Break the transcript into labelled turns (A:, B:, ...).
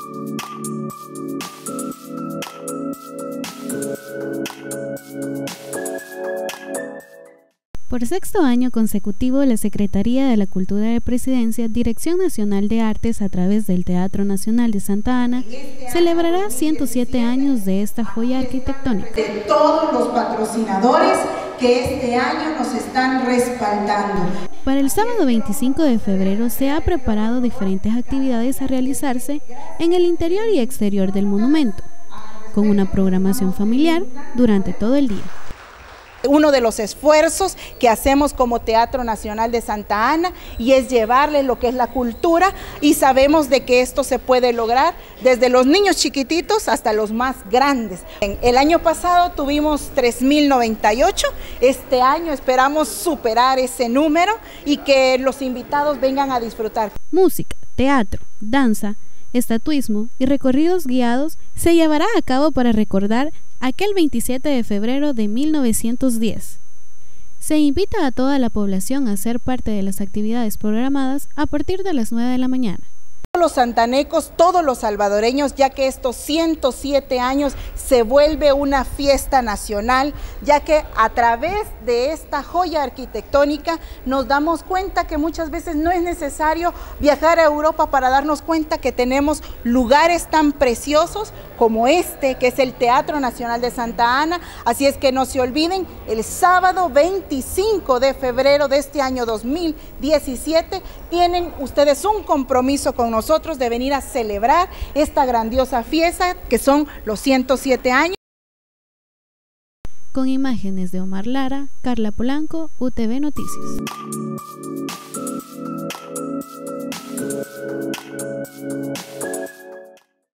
A: Por sexto año consecutivo, la Secretaría de la Cultura de Presidencia, Dirección Nacional de Artes, a través del Teatro Nacional de Santa Ana, celebrará 107 años de esta joya arquitectónica.
B: De todos los patrocinadores que este año nos están respaldando.
A: Para el sábado 25 de febrero se ha preparado diferentes actividades a realizarse en el interior y exterior del monumento, con una programación familiar durante todo el día.
B: Uno de los esfuerzos que hacemos como Teatro Nacional de Santa Ana y es llevarles lo que es la cultura, y sabemos de que esto se puede lograr desde los niños chiquititos hasta los más grandes. El año pasado tuvimos 3.098, este año esperamos superar ese número y que los invitados vengan a disfrutar.
A: Música, teatro, danza, estatuismo y recorridos guiados se llevará a cabo para recordar aquel 27 de febrero de 1910. Se invita a toda la población a ser parte de las actividades programadas a partir de las 9 de la mañana.
B: Los santanecos, todos los salvadoreños, ya que estos 107 años se vuelve una fiesta nacional, ya que a través de esta joya arquitectónica nos damos cuenta que muchas veces no es necesario viajar a Europa para darnos cuenta que tenemos lugares tan preciosos como este, que es el Teatro Nacional de Santa Ana. Así es que no se olviden, el sábado 25 de febrero de este año 2017, tienen ustedes un compromiso con nosotros de venir a celebrar esta grandiosa fiesta que son los 107 años.
A: Con imágenes de Omar Lara, Carla Polanco, UTV Noticias.